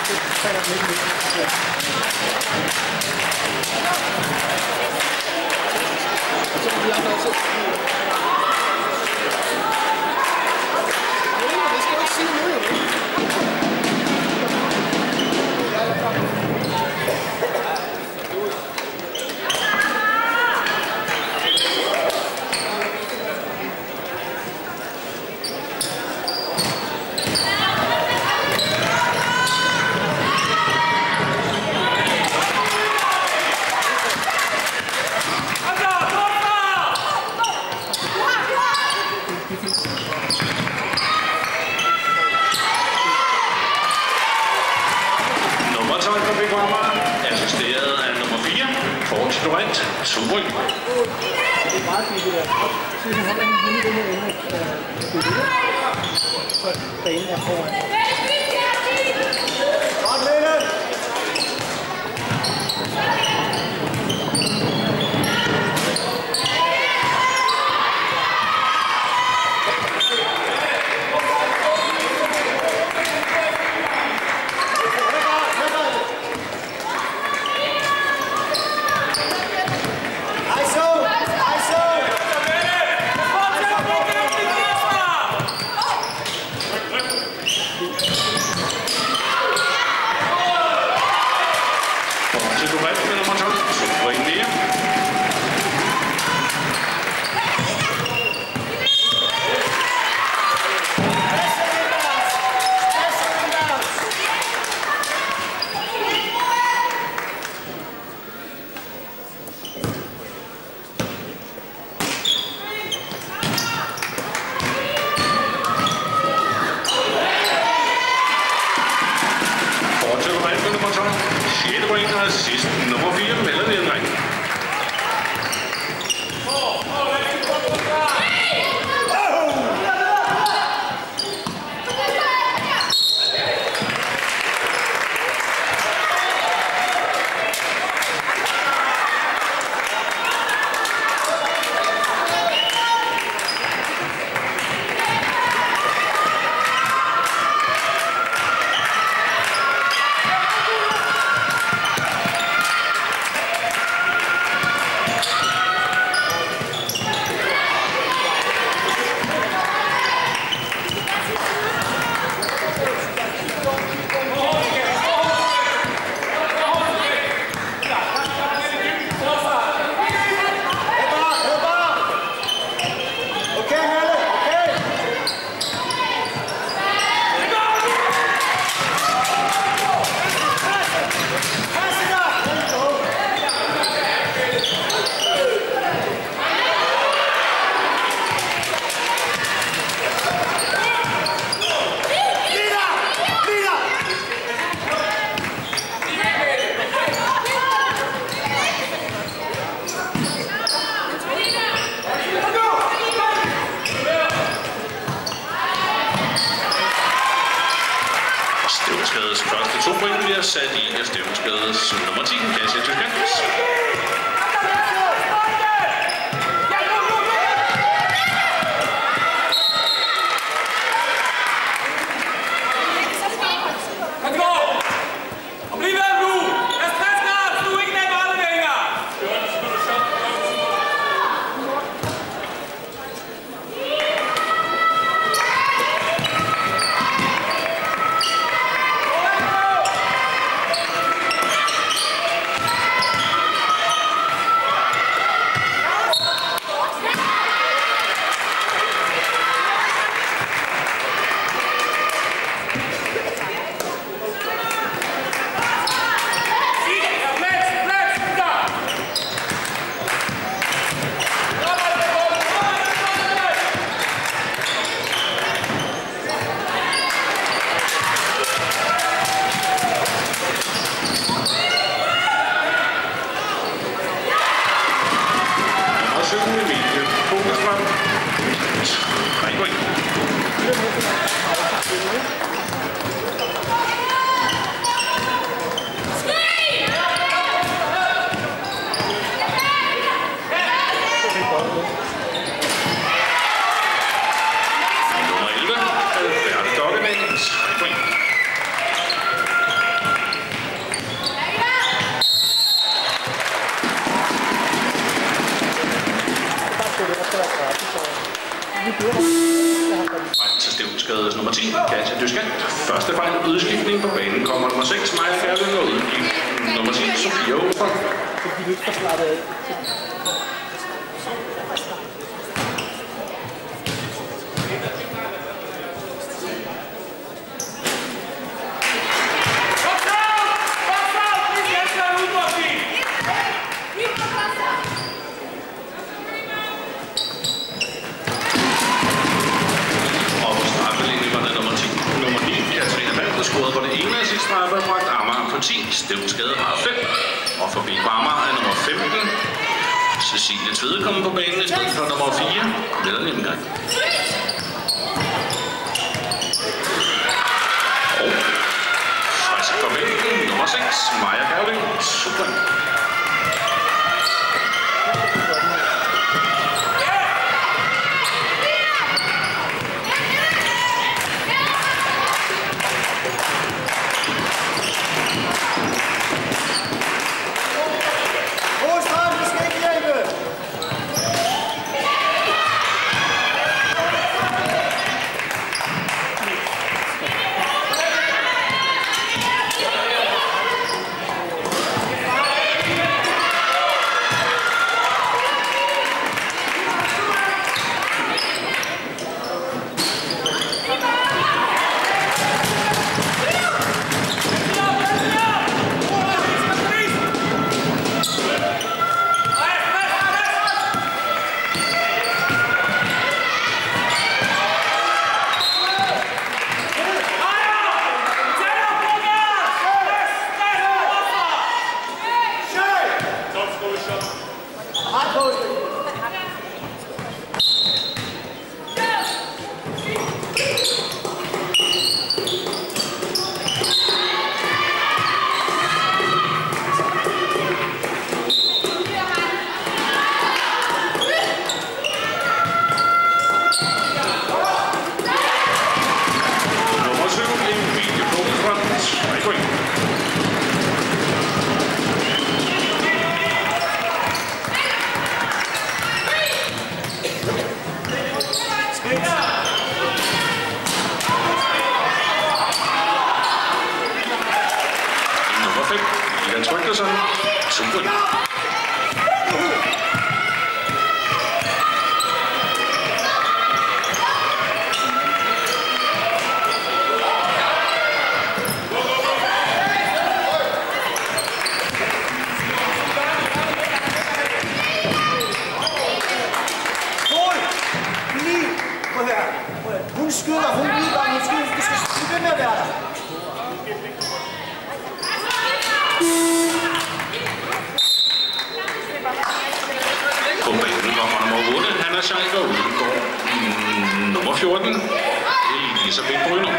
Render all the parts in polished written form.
Assisteret af nummer 4, Kort Florent, Subryg. Det er meget fint det der. Så han holder en lille ende af så banen er foran. Godt, Lene! Sidst nummer 4 melder det en ring. Stævnskades første 2 point bliver sat i af Stævnskades nummer 10, Kasia Tyskans. Nummer 11, Alberte Dokkemann, 3 point. Frem til stævnskades nummer 10, Katja Dyskant. Første fejl udskiftning på banen kommer nummer 6, Maja Færløn, og udskiftning nummer 10, Sofia Åfred. Stævnskade har 5, og forbi Barmer er nummer 15. Cecilie Tvede kommer på banen i stedet for nummer 4. Vel og nem gang. Og frisk på bænken, nummer 6, Maja Færløn. Super. Hun skyder, hun lider, hun skyder, du skal blive med at være der. På banen kommer nummer 8, Hanna Scheider, udgår nummer 14, Elisabeth Brynum.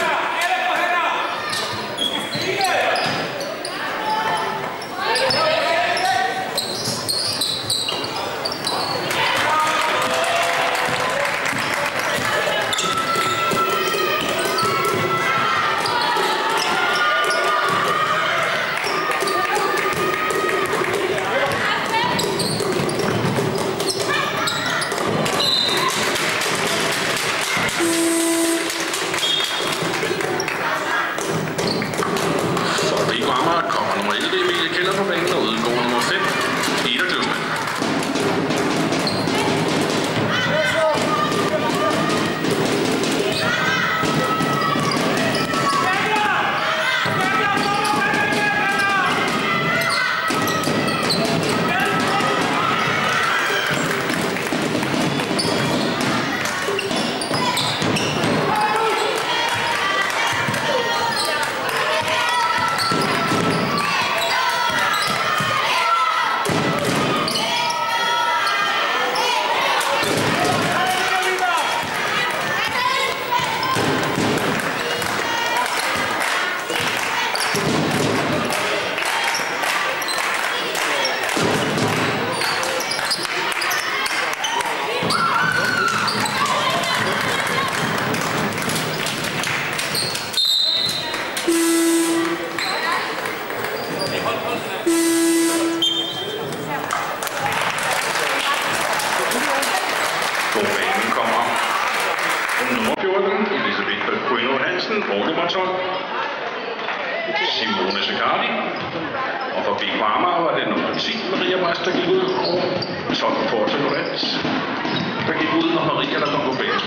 Jens, der gik ud, når Maria der kom på banen.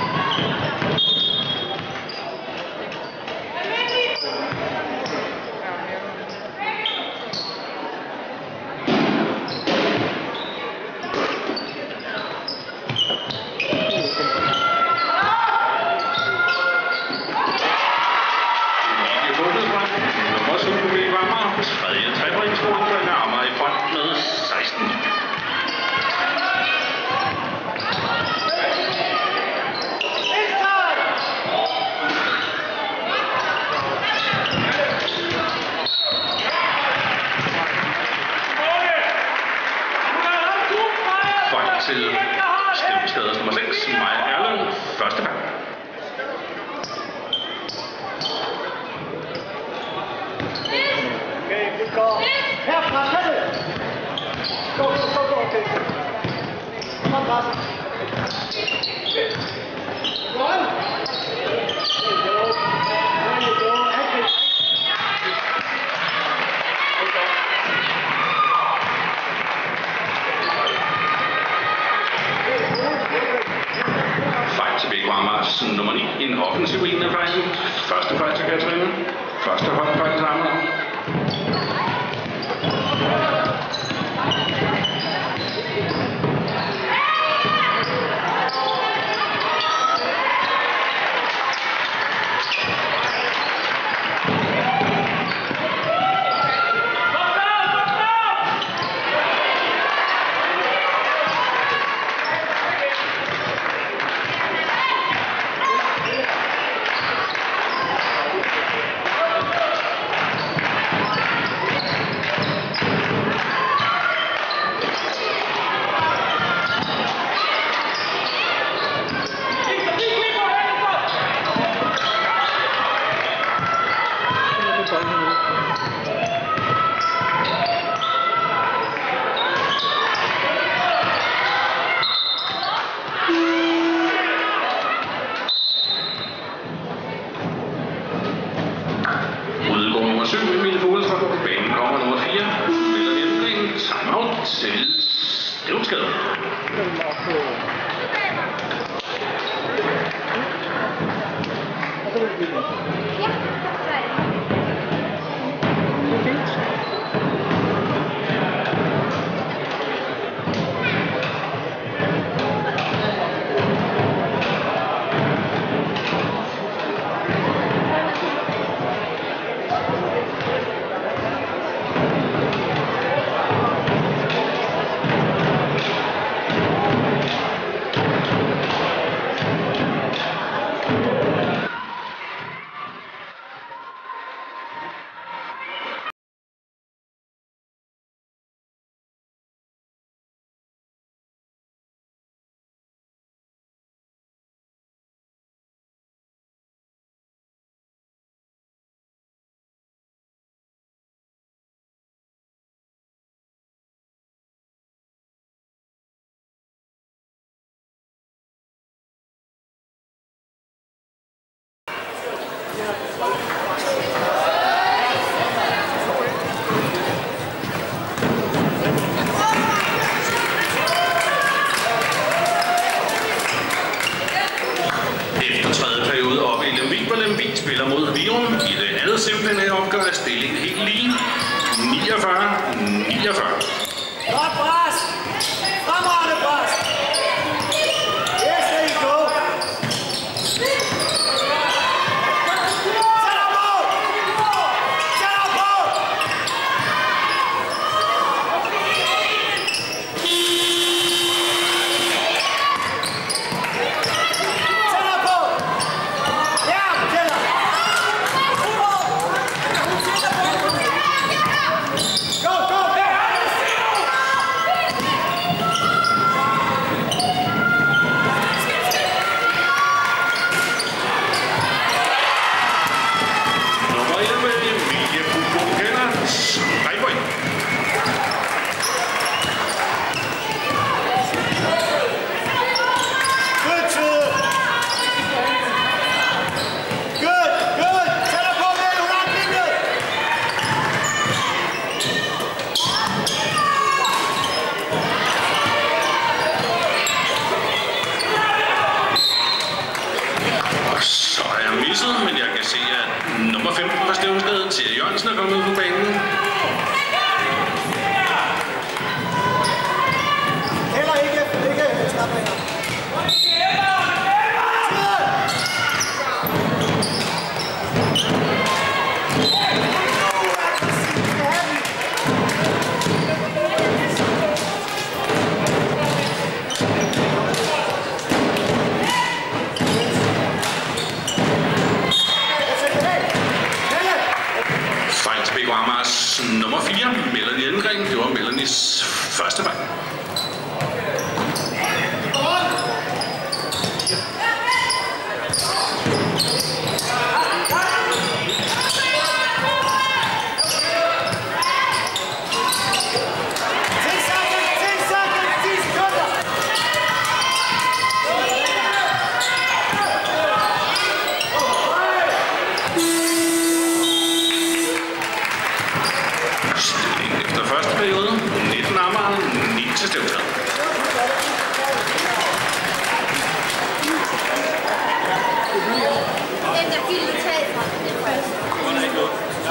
Til Stevnskades nummer 6, Maja Erlund, første gang. Okay, det går. Herfra, tag det! Gå, okay. Kom, Martin. Go on! There you go. Fejl til Viggo Amars nummer 9, en offensiv en af fejlen. Første fejl til Katrine. Første håndfejl til Amager. Til Stevnskade. 15 fra Stævnsgade, Thea Jørgensen er kommet ud på banen. Heller ikke slap af. Amars nummer 4, Melanie Elmgren. Det var Melanies første fejl. Første periode, 19 Amager, 9 til Stævnsgade. Den der film taget fra den første.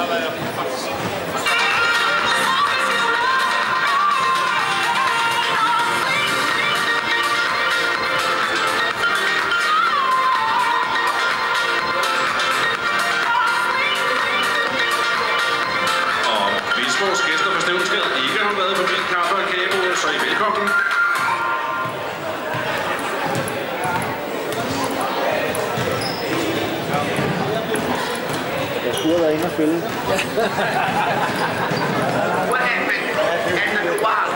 Vores gæster fra Stævnsgade ikke har været forbi kaffe og kage, så I er velkommen. Jeg skulle have været inde og spille. What happened? And the wild.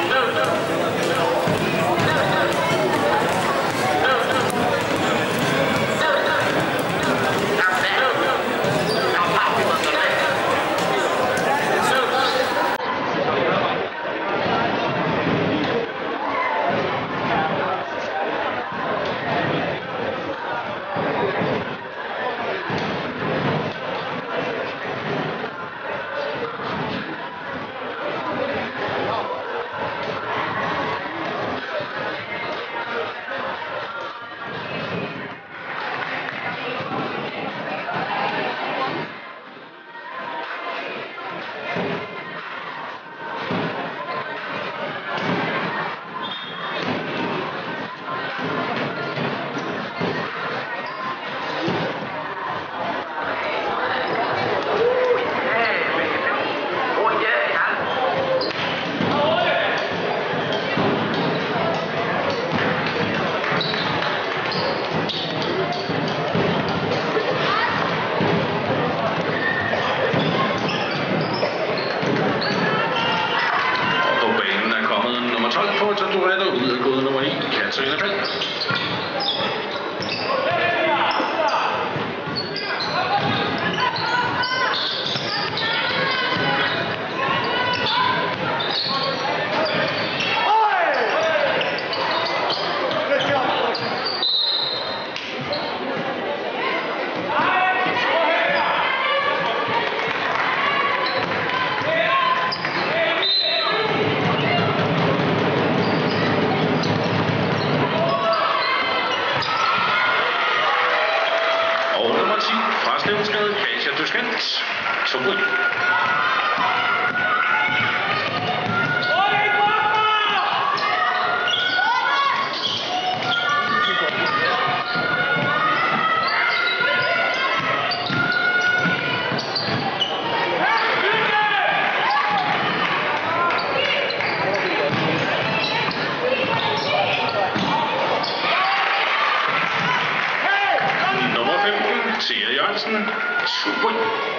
Thea Jørgensen, super.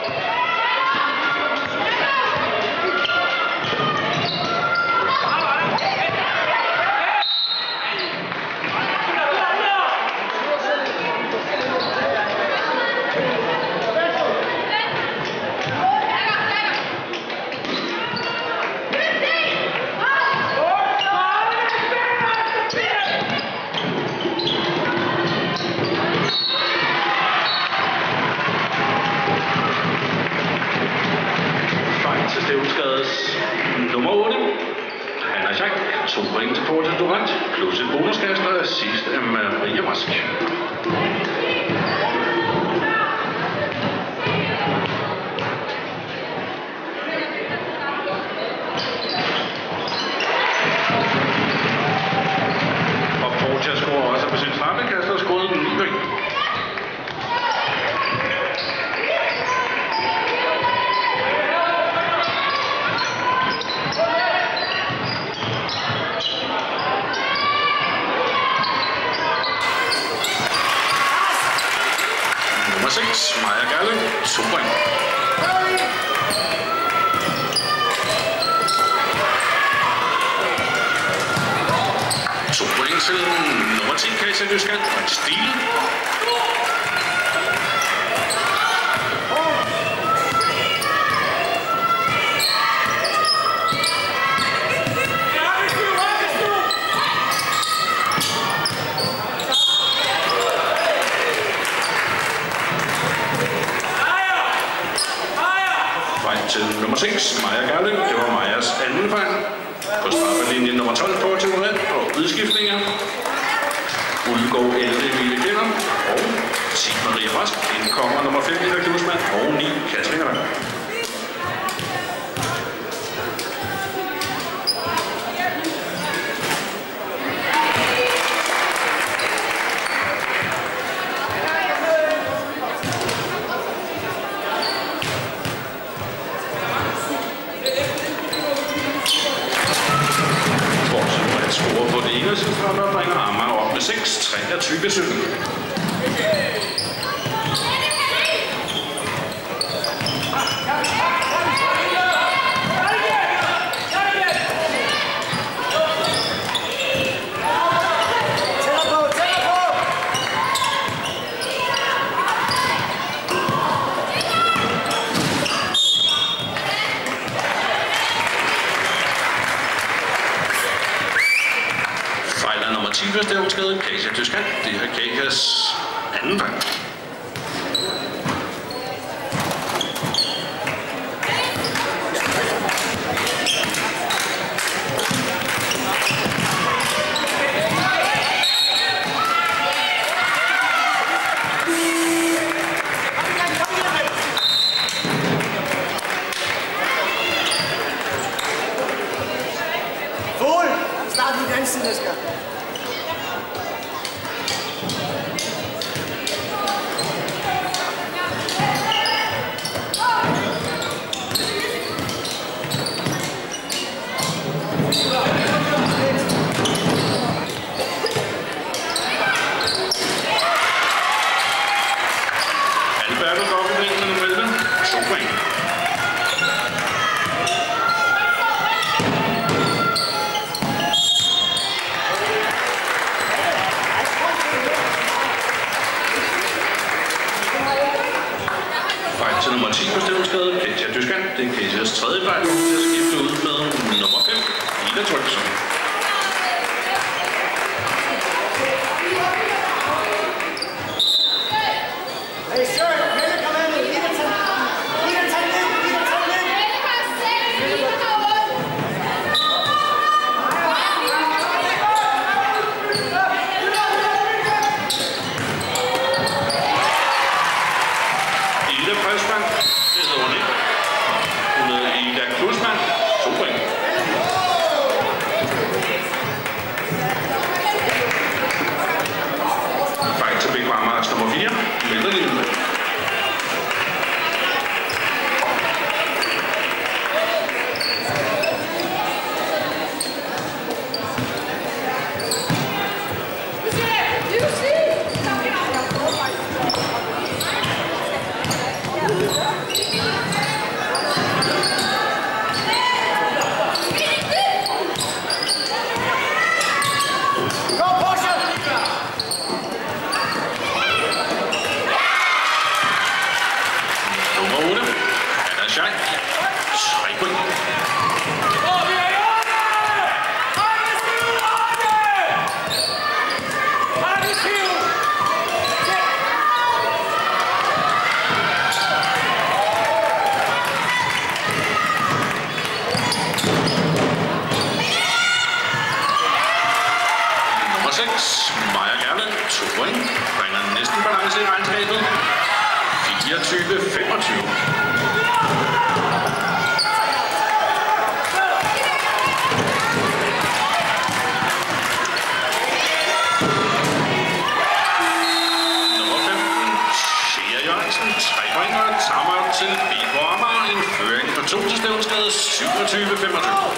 Nummer 8. Anna Schack, 2 point til Porta Durant, plus et bonuskaster og sidst af Maria Rask. 6, Maja Gerling, 2 point. To point til nummer 10, Kasia Dyskand, og en stil. Til nummer 6, Maja Gerling. Det var Majas anden fejl. På strafferlinjen nummer 12 på til Ulla og udskiftninger. Uldgaard Emilie Kjellum og 10 Maria Rask. Indkommer nummer 5 Ida Klusmann og 9 Katrine Vang. Der bringer Amager op med 6, 23-17. Første overskade, Kasia Dyskand. Det er Kasias anden fejl. Fugl! Start i den anden side, Asger. Til nummer 10 på stillingskade, Kasia Dyskand. Det er Kasias tredje fejl. Det er skiftet ud med nummer 5, Ida Trygson. Nummer 4, Melderlinjen. Maja Gerling, 2 point, bringer næsten balance i regnskabet. 24-25. Nummer 15, Shea Jørgensen, 3 point og tager til BK Amager. En føring på 2 til stævnskade, 27-25.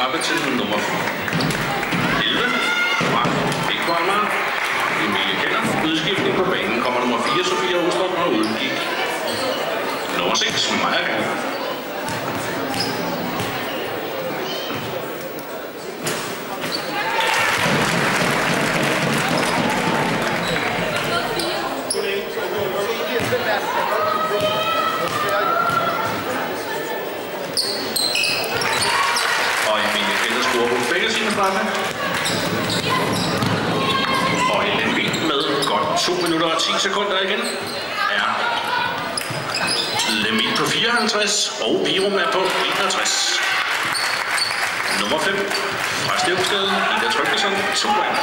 straffe til nummer 11 fra BK Amager. Emilie Keller. Udskiftning på banen kommer nummer 4, Sofia Ostrup, og udgik nummer 6, Maja Gall. Og Emilie Keller scorer på begge sine straffe. Og Ellen Wind med godt 2 minutter og 10 sekunder igen er Lemil på 54, og Virum er på 61. Nummer 5 fra Stevnsgade, Ida Tryggvason, 2 af.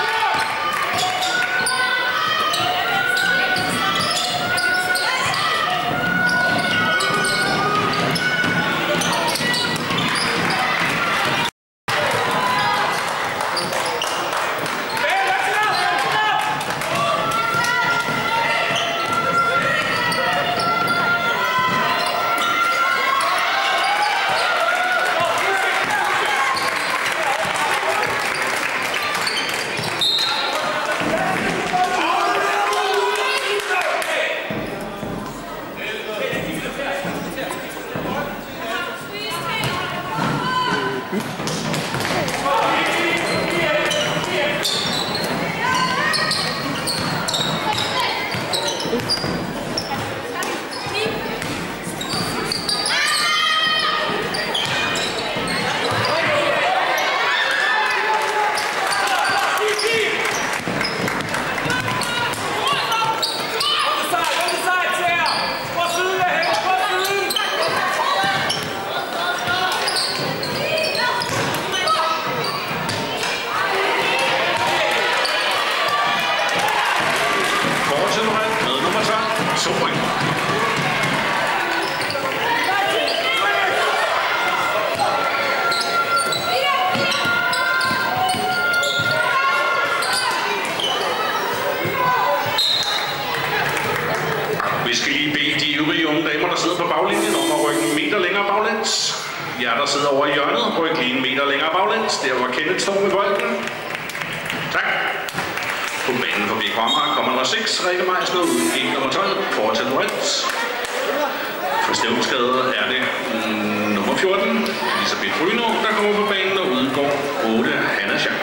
Vi skal lige bede de øvrige unge damer, der sidder på baglinjen, om at rykke en meter længere baglæns. Jer, der sidder over i hjørnet, ryk lige en meter længere baglæns, der hvor Kenneth står med bolden. Tak. På banen for BK Amager kommer nummer 6, Rikke Meisner, udgik nummer 12, Fortsat Rødt. For Stevnsgade er det nummer 14, Elisabeth Bryno, der kommer på banen og udgår 8, Hanna Schack.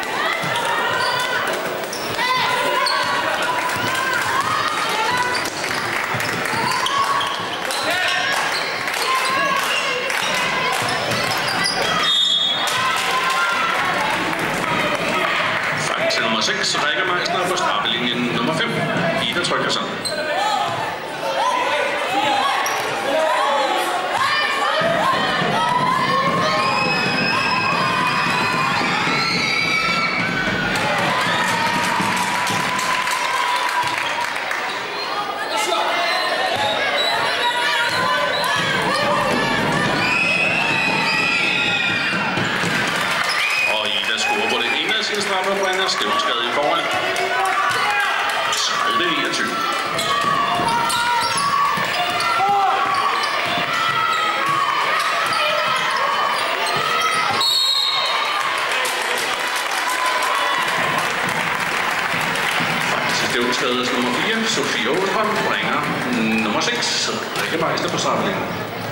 Nummer 6, Rikke Meisner på straffelinjen nummer 5, Ida Tryggvason. Straffer bringer Stevnsgade i foran. 30-29. Stevnsgades nummer 4, Sofia Ostrup, bringer nummer 6, Rikke Meisner på straffelinjen.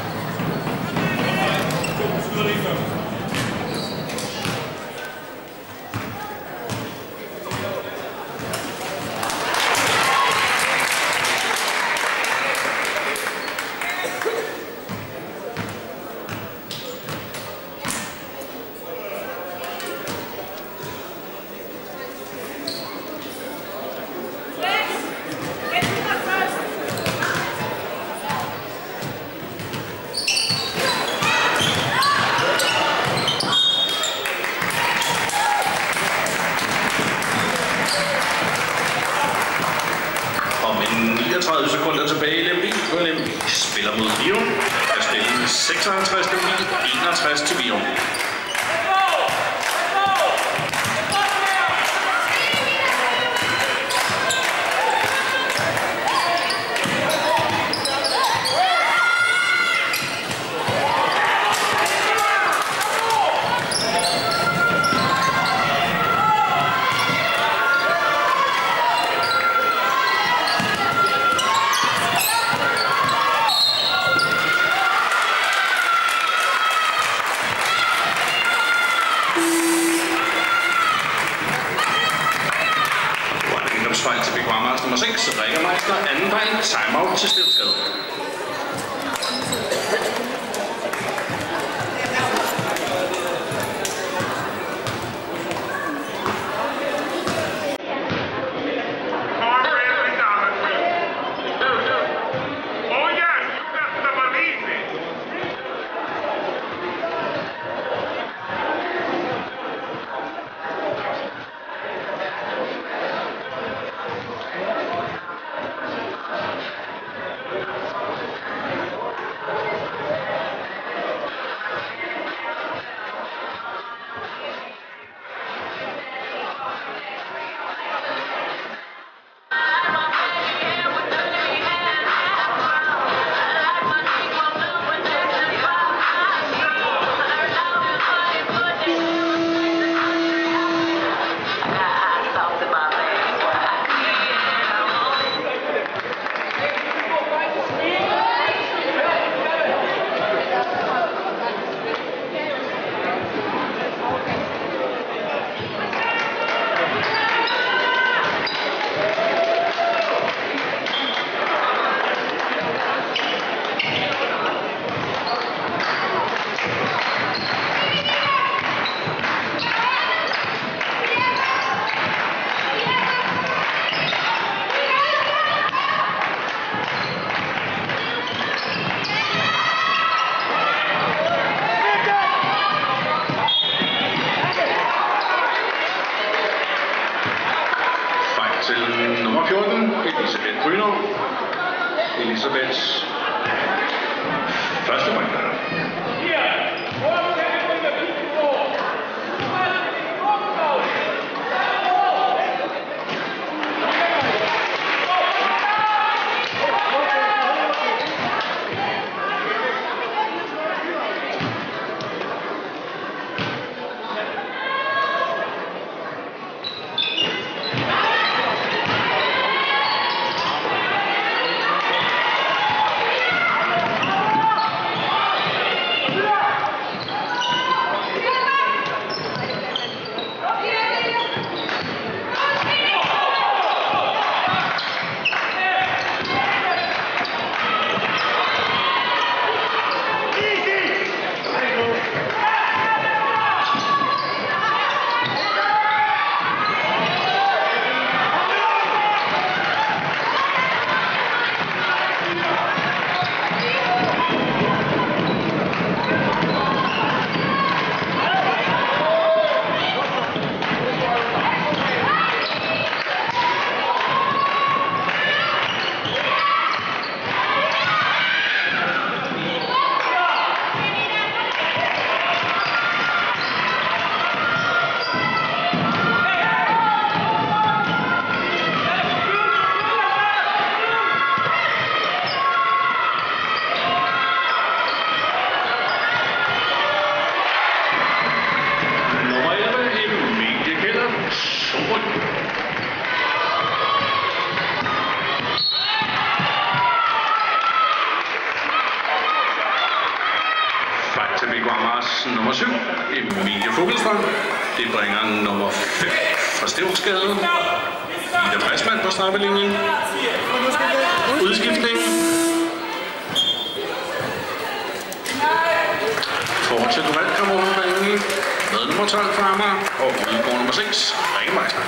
Sekunder tilbage i Lemvig, og Lemvig spiller mod Virum. Der spiller 56 til Lemvig, 61 til Virum. 6, Rikke Meister, anden fejl, timeout til Stensgade. Til nummer 14, Elisabeth Bryner. Elisabeths første point. Til Viggo Amars nummer 7, Emilie Fuglstrøm. Det bringer nummer 5 fra Stevnsgade. Ida Pressmann på straffelinjen. Udskiftning. Fortsæt Duval kommer over på banen med nummer 12 fra Amager og udgår nummer 6, Rikke Meister.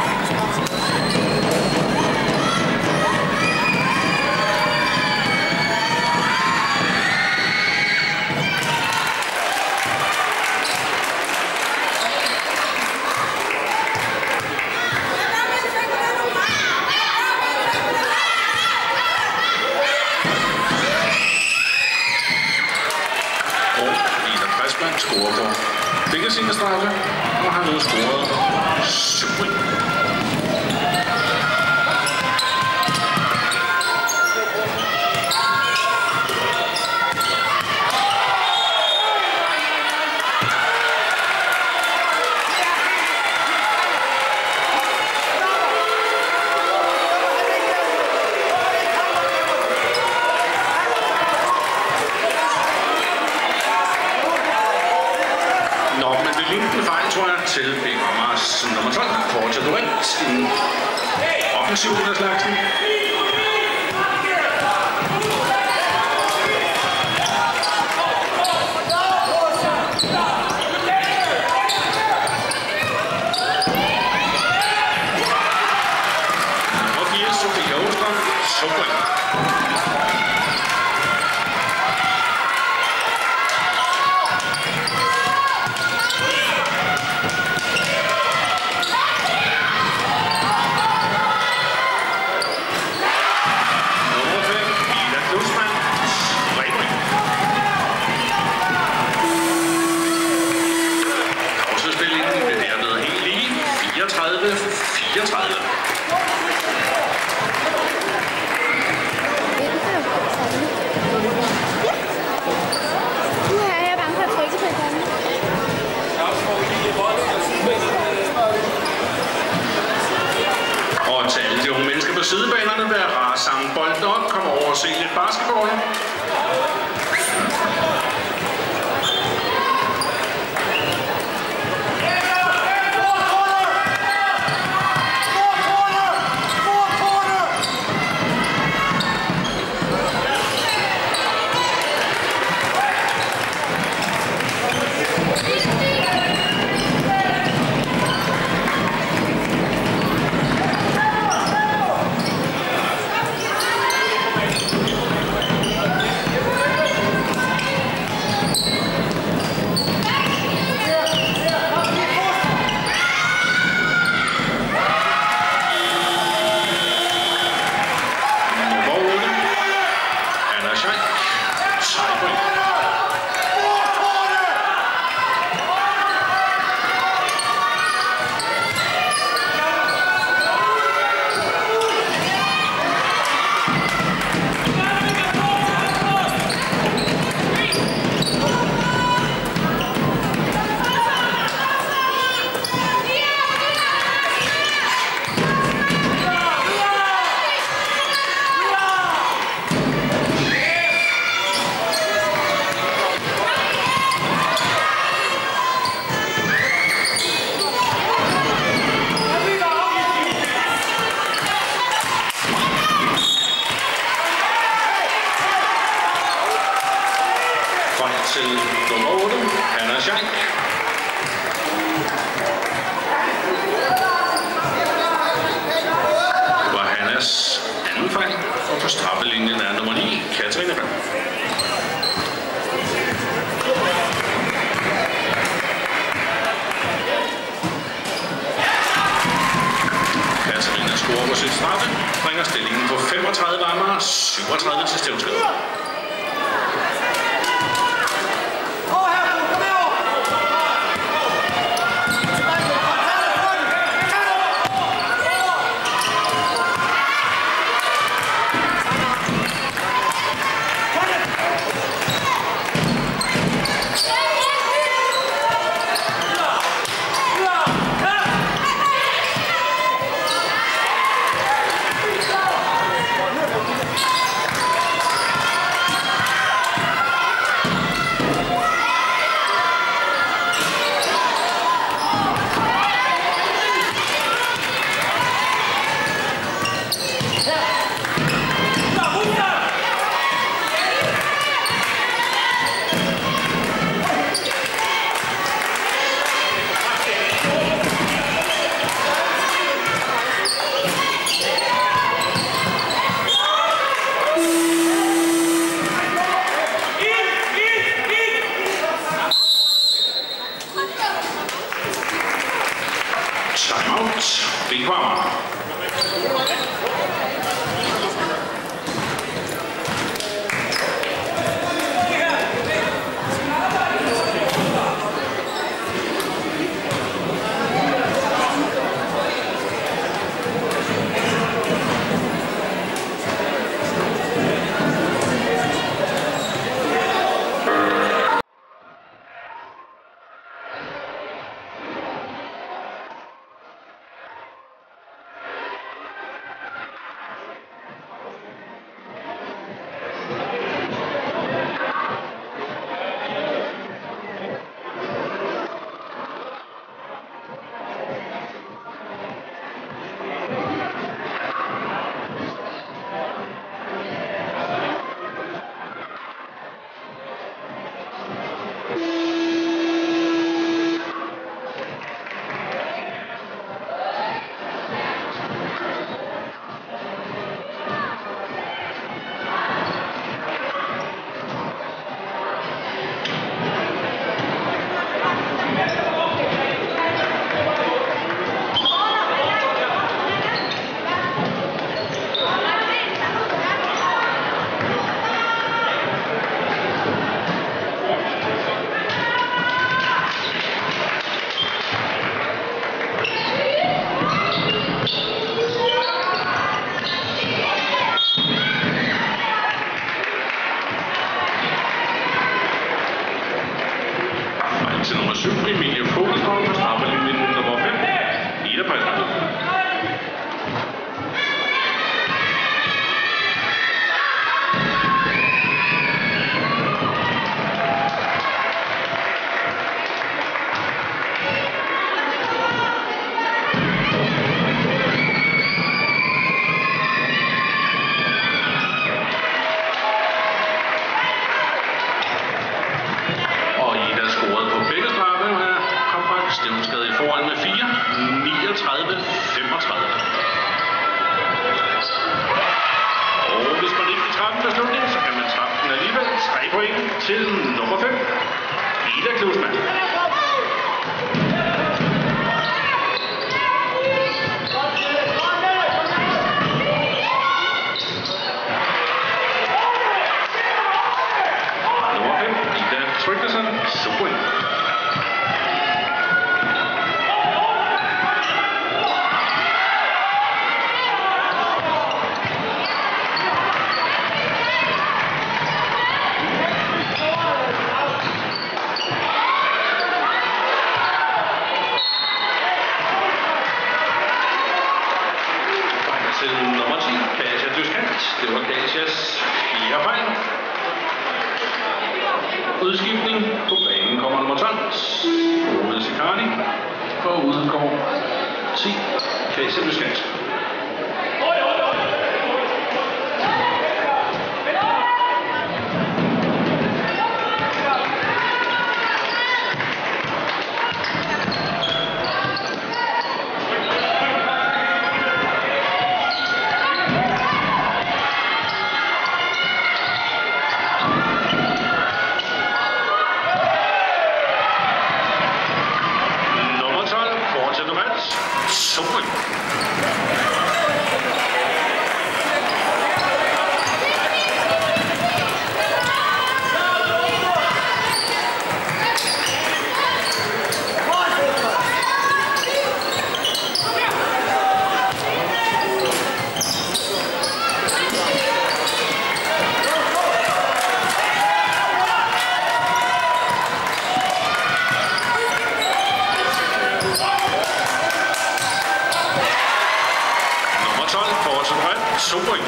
Scorer på begge sine straffe og har nu scoret 7 point. Til Viggo Amars nummer 12, fortsæt Duval. offensiv af slagsen. Nummer 4, Sofie Aarstrøm, Sofie. Og til alle de unge mennesker på sidebanerne, der har samlet bolden op, kommer over og se lidt basketball. Til nummer 8, Hanna Schenk. Det var Hannas anden fejl, og på straffelinjen er nummer 9, Katrine Berg. Katrine scorer på sit straffe, bringer stillingen på 35 Amager, 37 til Stevnsgade. Timeout. Big Mama. Fuglstrøm på straffelinjen nummer 5. Ida Palmer. Stævnskade i foran med 4, 39, 35. Og hvis man ikke kan træffe en beslutning, så kan man træffe den alligevel. 3 point til nummer 5, Ida Klusmann. Nummer 5, Ida Tryggvason, super. Til nummer 10, Kasia Dyskant. Det var Kasias 4 fejl. Udskiftning på banen kommer nummer 12, Ole Sikani. Og udgår 10, Kasia Dyskant. Super.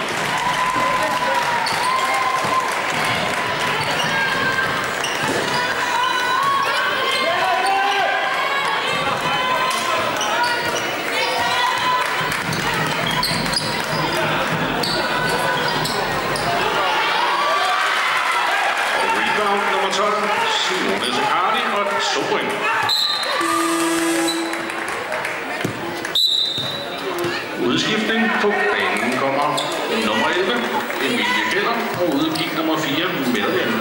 Rebound nummer 12, Simone Sikani og super. Udskiftning på banen kommer nummer 11, Emilie Keller, og udgik nummer 4, Mette.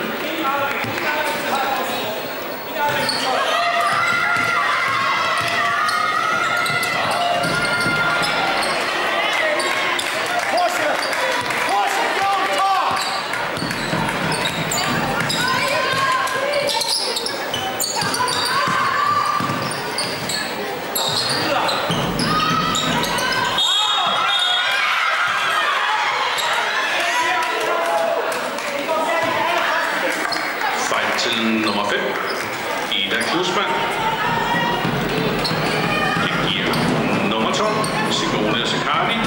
Til nummer 5, Ida Klusmann. Det giver nummer 12, Simone Sikani.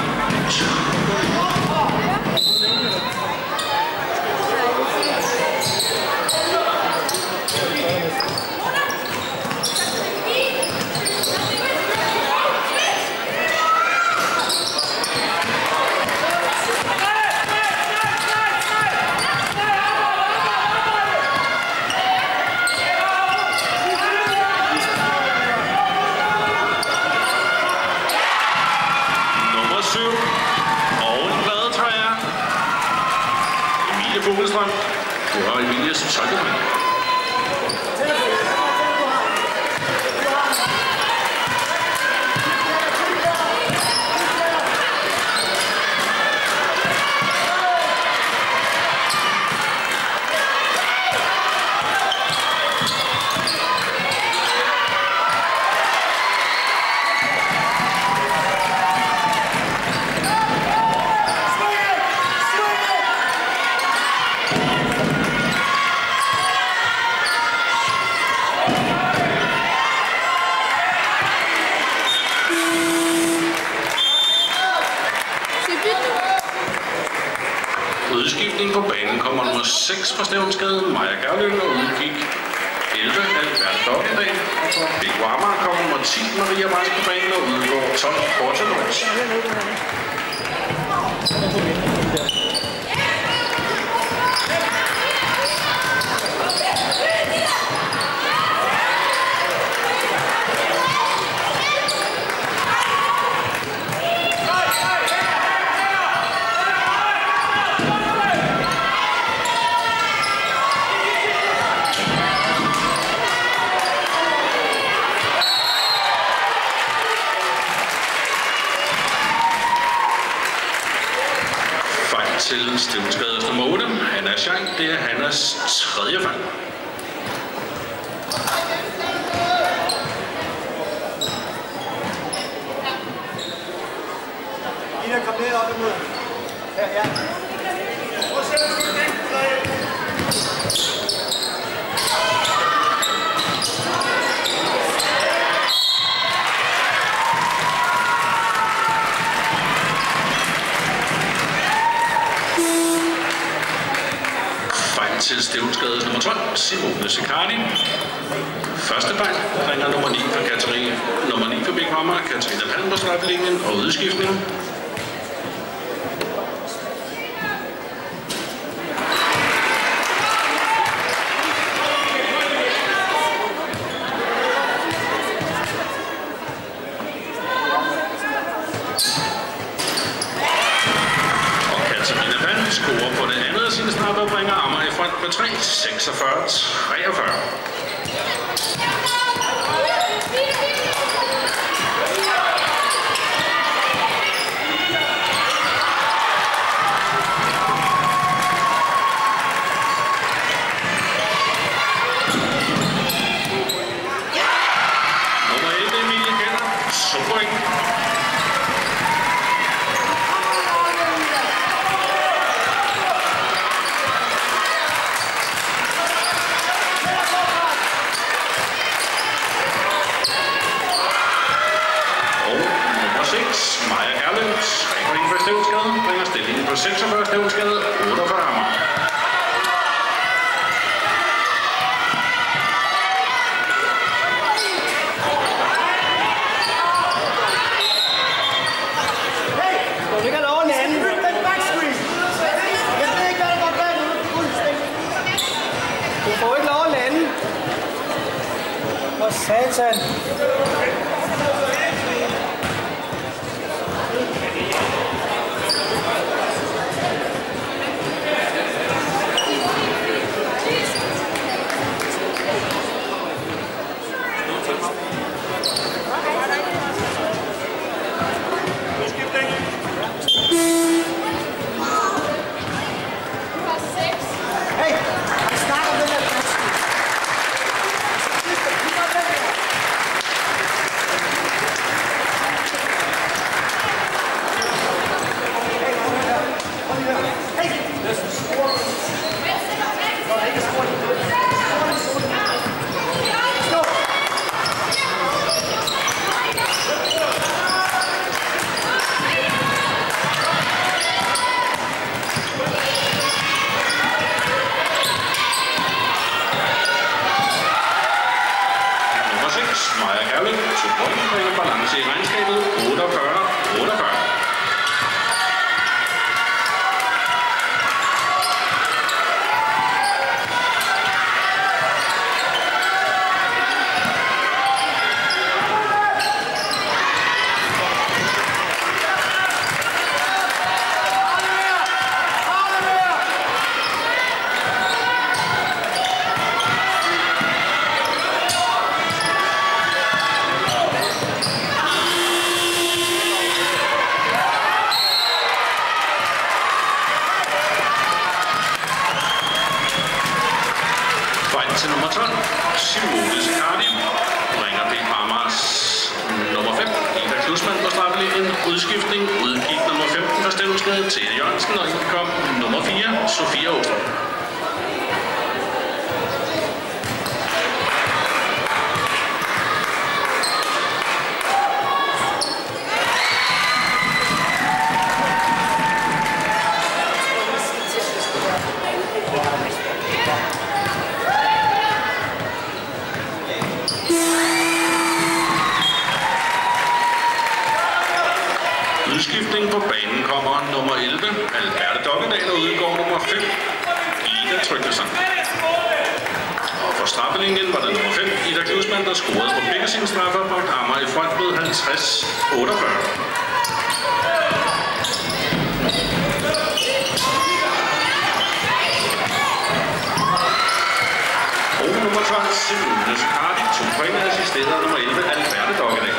Fuglstrøm. Det var Emilies 12. nummer 6 på stævnskade, Maja Gerløn, og udgik 11 Albert Dokkedal. Og Big Warmer kommer nummer 10, Maria Weiss på banen, og udgår 12 Portugal. Til stævnskades nummer 8, Hanna Schenk. Det er Hannas 3. fejl. Ina, kom ned op imod. Her, ja. Til stævnskades nummer 12, Simone Sicardi. Første fejl ringer nummer 9 for Katarina. Nummer 9 for Big Mama, Katarina Palm på straflinjen og udskiftning. Scorer på det andet af sine straffer og bringer Amager i front på 3, 46-43. Nummer 11, Emilie Kenner, Sobring. Maja Gerløn, 3 point for stævnskade, bringer stillingen på 46 stævnskade, 48 Amager. Du kan love en anden. Den backscreen. Jeg ved ikke, hvad der går bag nu. Du får ikke lov at lande. For satan. Maja Gerløn, 2 point, bringer balance i regnskabet, 48-48. Til nummer 12, Simone Sicardi, bringer Big Mamas nummer 5, Ida Klusman på straffelinjen, udskiftning, udgik nummer 15 for stævnskade, Tina Jørgensen, og indkom nummer 4, Sofia Åstrup. Ja. udskiftning på banen kommer nummer 11, Alberte Dokkedal, og udgår nummer 5, Ida Tryggvason. Og for straffelinjen var det nummer 5, Ida Klusman, der scorede på begge sine straffer og bragte Amager i front med 50-48. Og nummer 12, Simone Cardi, tog point assisteret af nummer 11, Alberte Dokkedal.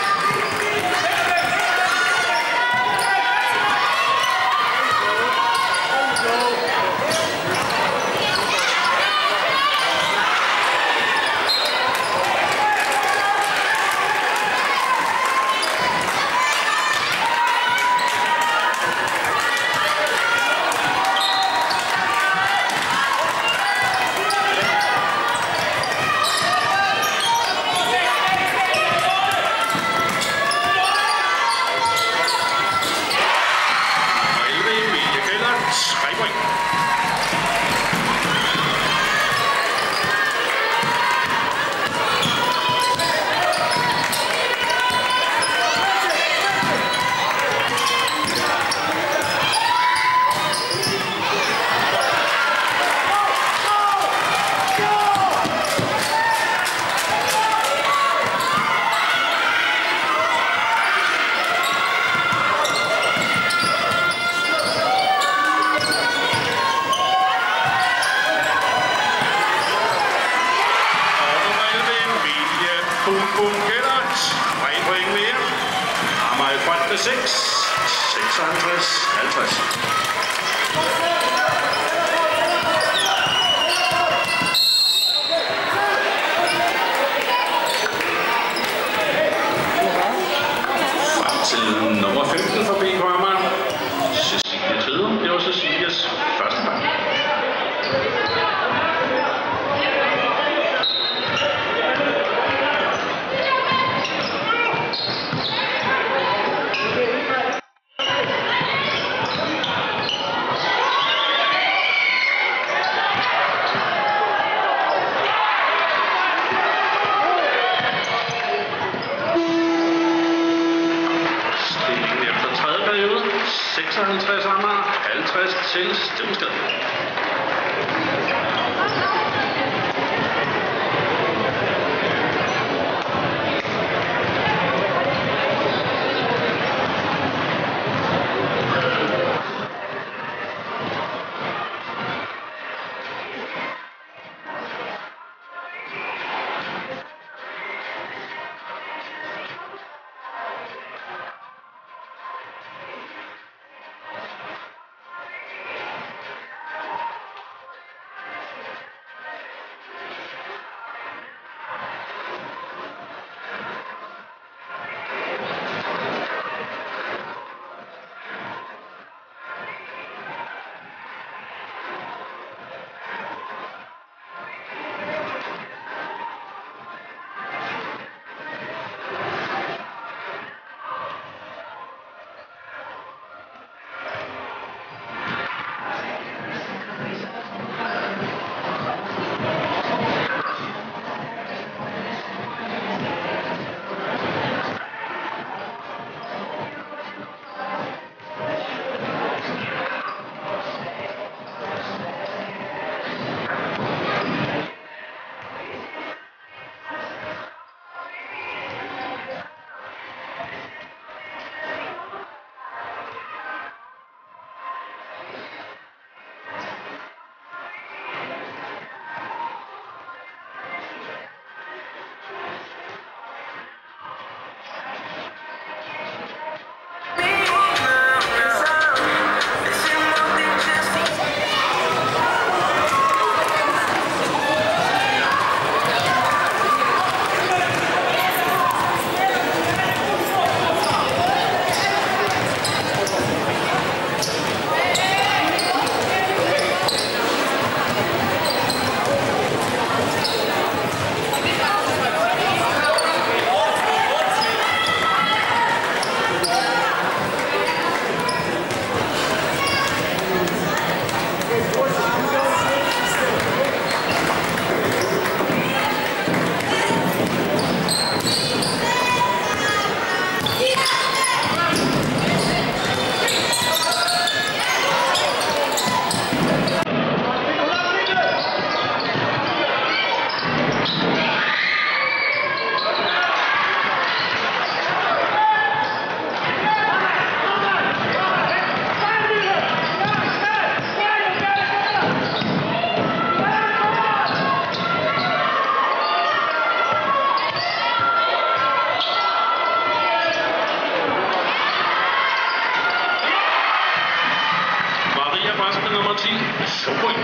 med 6. 56, 50. Til nummer 15 for BK Amager, Cecilie Tøder. Det var Cecilies første kamp. Stillingen efter tredje periode, 56 Amager, 50 til Stevnsgade. 2 point.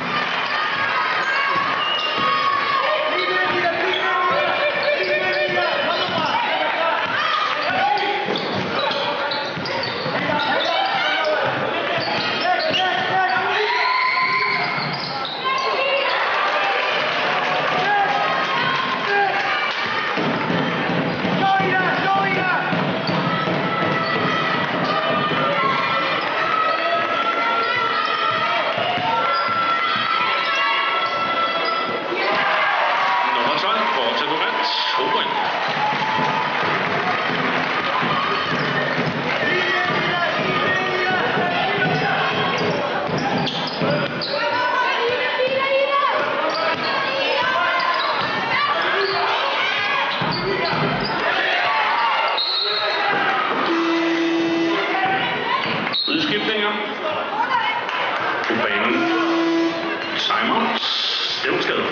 Udskiftninger på banen. Timeout. Stævnskade.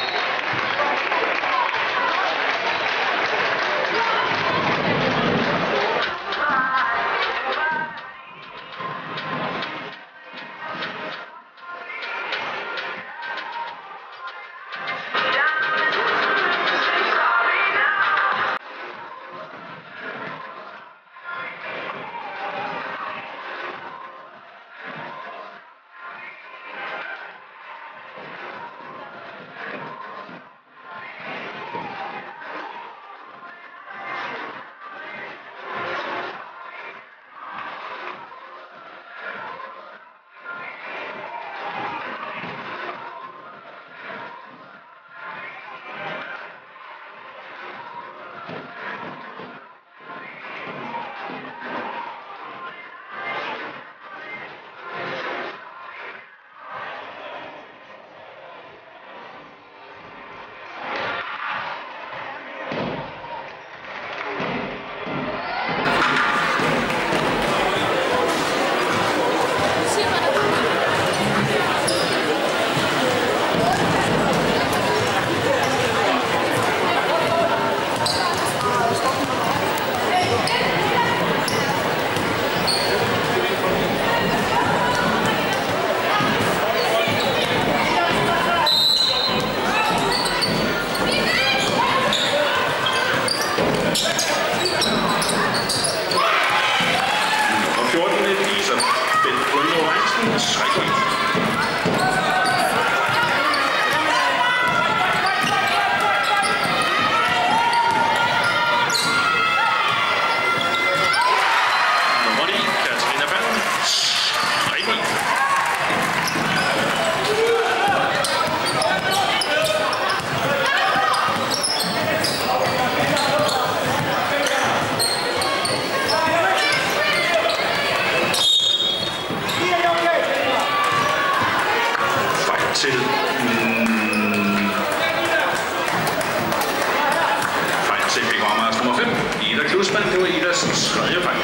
Det var Idas tredje fejl.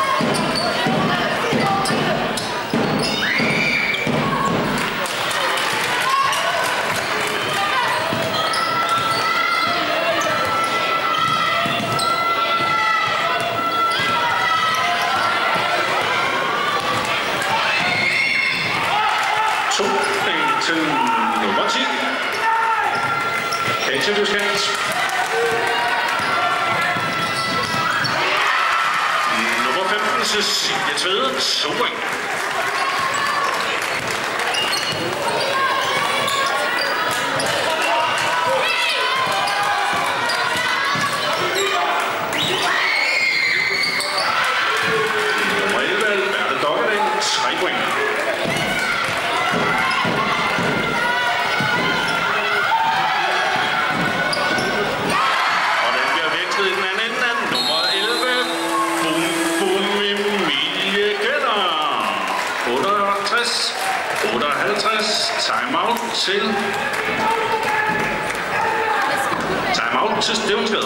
Til nummer 10. Katja Duskant. Nummer 15, Cecilie Tvede, 2 point. Nummer 11, Alberte Dokkerling, 3 point. Timeout til Stævnskade.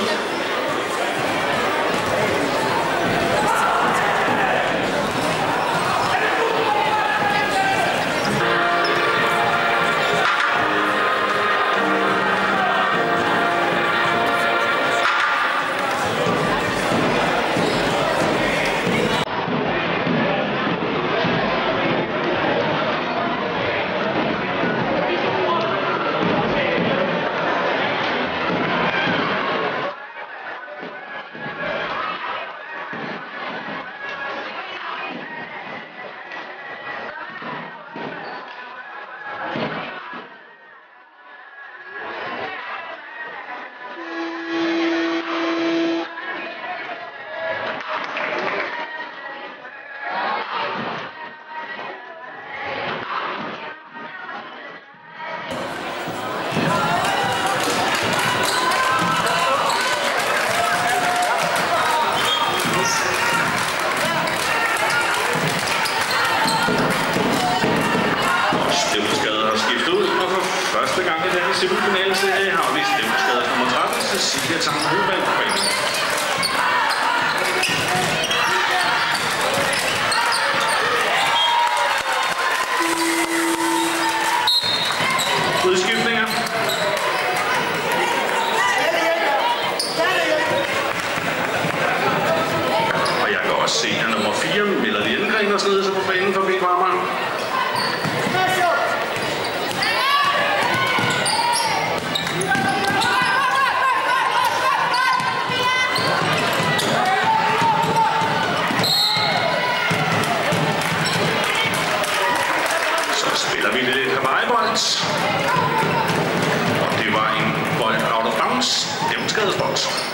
Mathias Tangen Hedvald på banen. Udskiftninger. Og jeg kan også se, at nummer 4 melder Lindgren og sleder sig på banen for BK Amager. Spiller vi lidt Hawaii-bold. Og det var en bold out of bounds. Det er en skadesbold.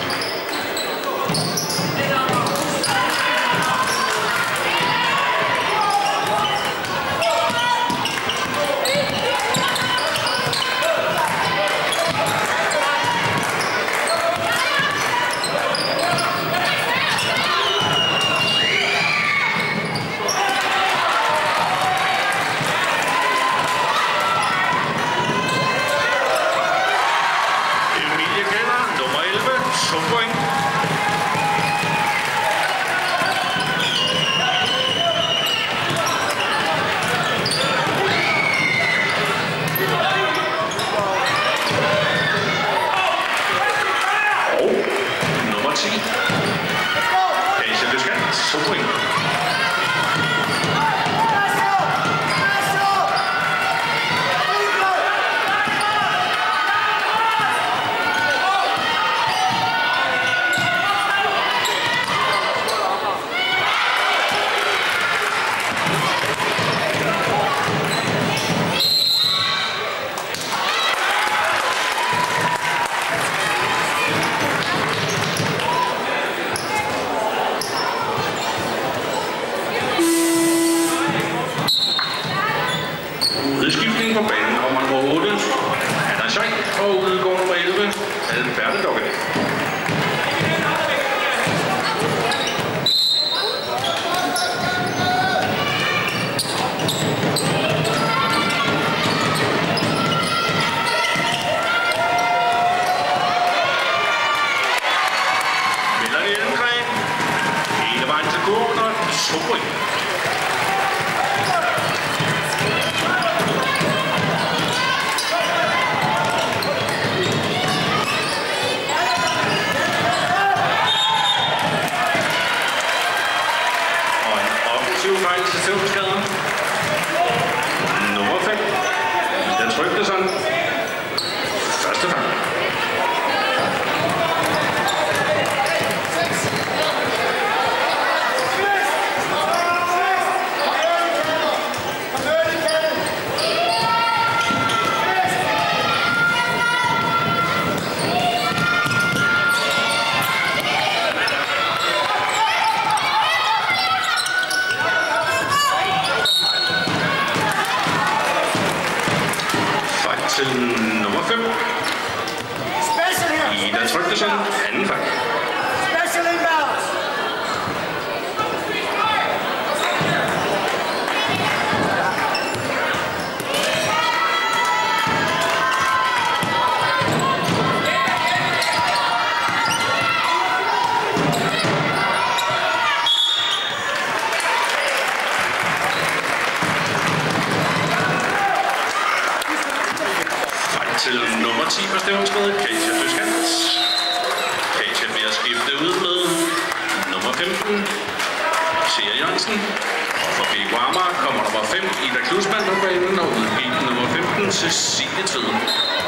Udskiftning på banen kommer nummer 8, Anna Schein, og udgår nummer 11, Alberte Dokke. Melanie Lindgren, hele vejen til kurven og 2 point. Fejl til søvnskader. Nummer 5. Den trykte sådan. Første fang. Til nummer 5. Ida Trygtesen, anden fang. Special inbounds. Til nummer 10 på stævnsmødet, Katia Døskans. Katia bliver skiftet ud med nummer 15, Thea Jørgensen. Og for BK Amager kommer nummer 5, Ida Klusmann på banen, og udgik nummer 15 til Signe Tiden.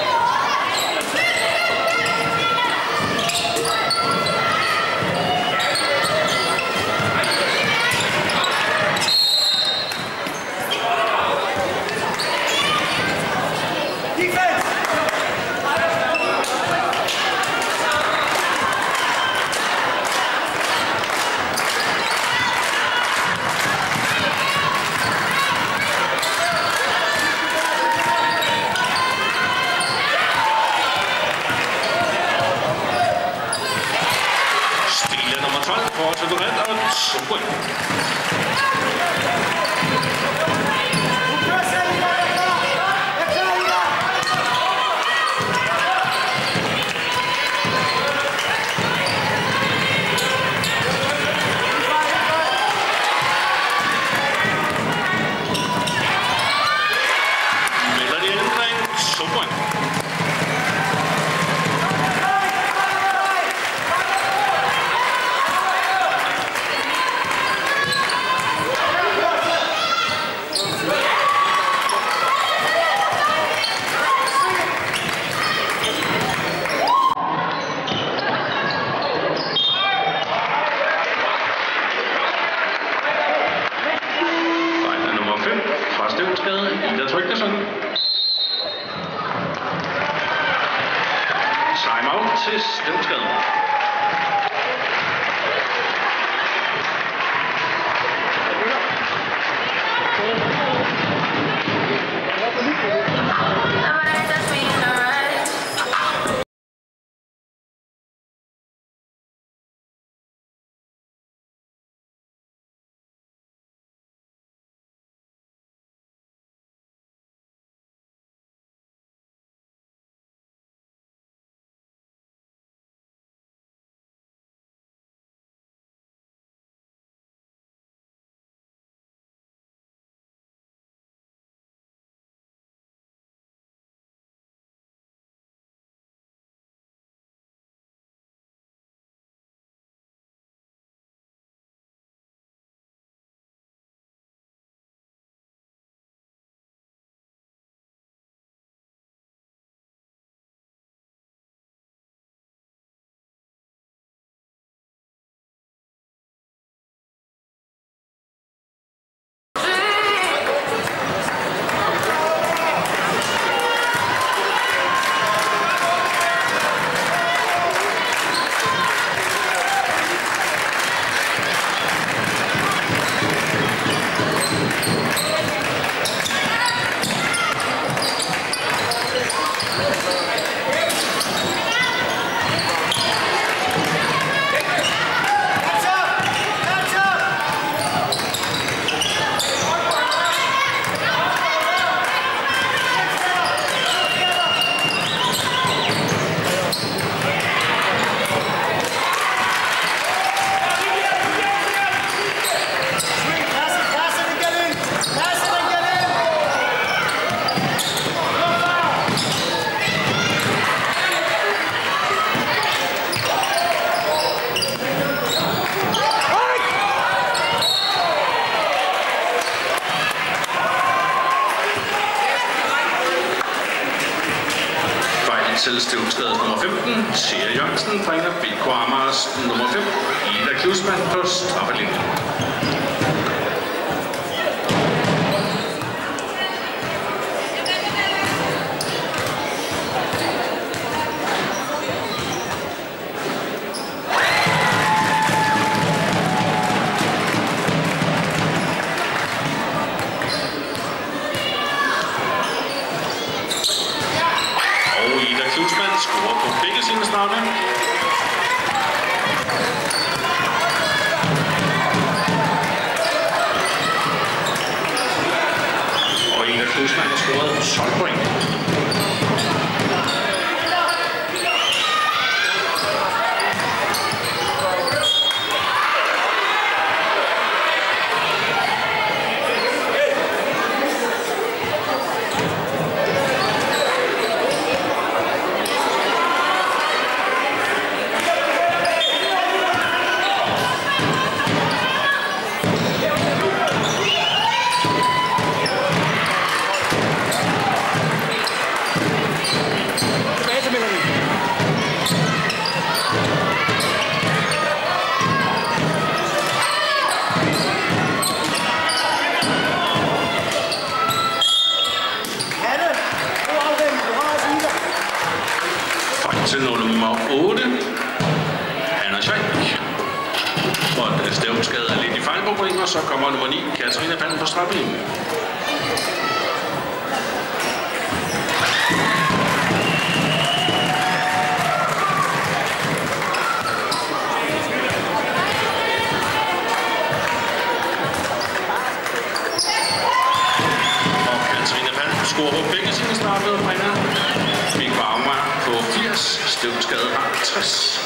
Portugal og 2 point. Stevnsgade. Til Stevnsgade nummer 15, Thea Jørgensen træner BK Amagers nummer 5, Ida Klusman på straffelinjen. Scorer på begge sine straffe. Og Ida Klusman har scoret 12 point. Til nummer 8, Anna Scheik. Og da Stevnsgade er lidt i fejlproblemer, så kommer nummer 9, Katarina Panden på straffelinjen. Og Katarina Panden scorer på begge sine straffe og bringer BK Amager på 80, Stevnsgade har 60.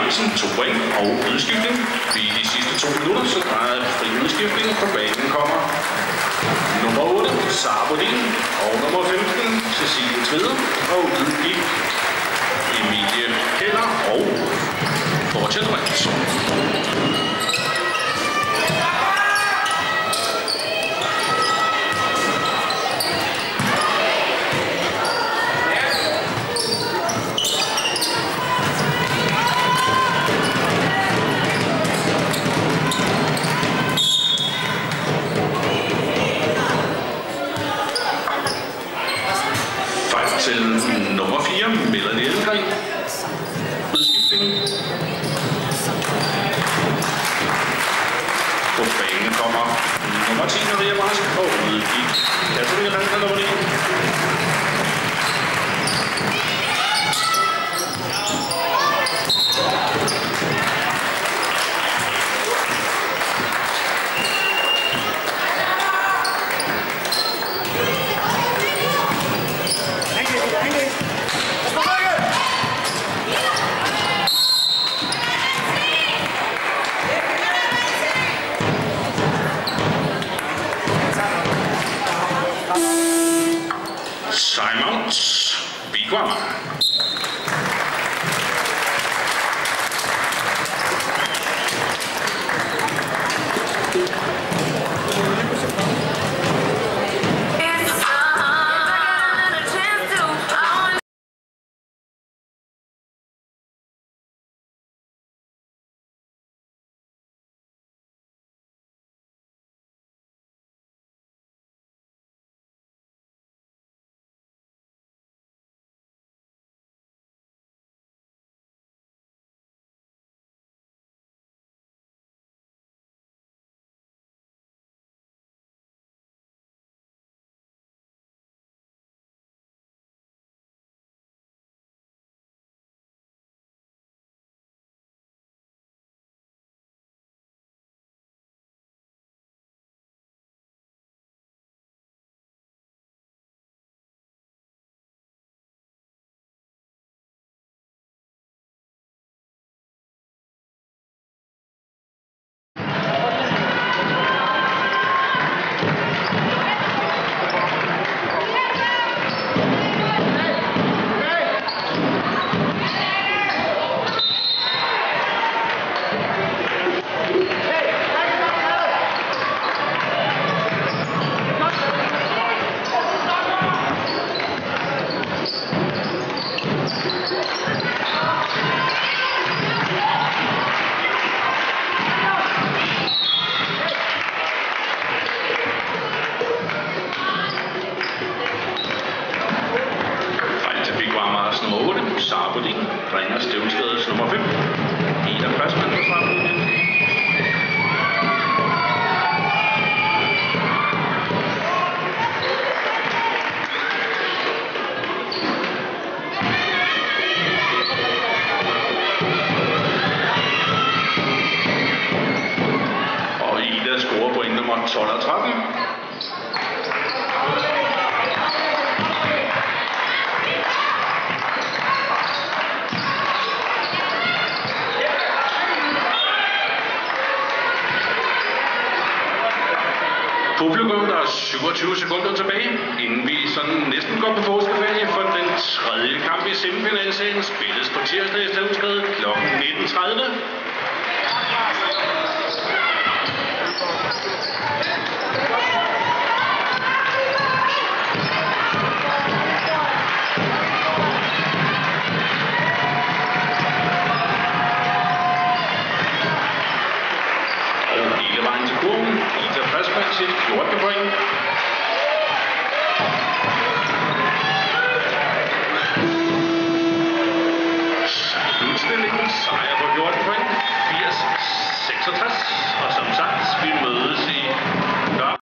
Jørgensen 2 point og udskiftning. I de sidste 2 minutter, så drejer fri udskiftning. På banen kommer nummer 8, Sarbodin, og nummer 15, Cecilie Tvede, og ud gik Emilie Keller og Fortjent Rent. Til nummer 4, Melanie Elgren. Udskiftning. På banen kommer nummer 10, Maria Marsk, og udgik Katarina Randler nummer 9. Simon Bigwama. Sarbodin, Ringer Stævnstedets nummer 5. Ida Førstmann på Sarbodin. Og Ida scorer point nummer 12 og 13. Publikum, der er 27 sekunder tilbage, inden vi sådan næsten går på påskeferie, for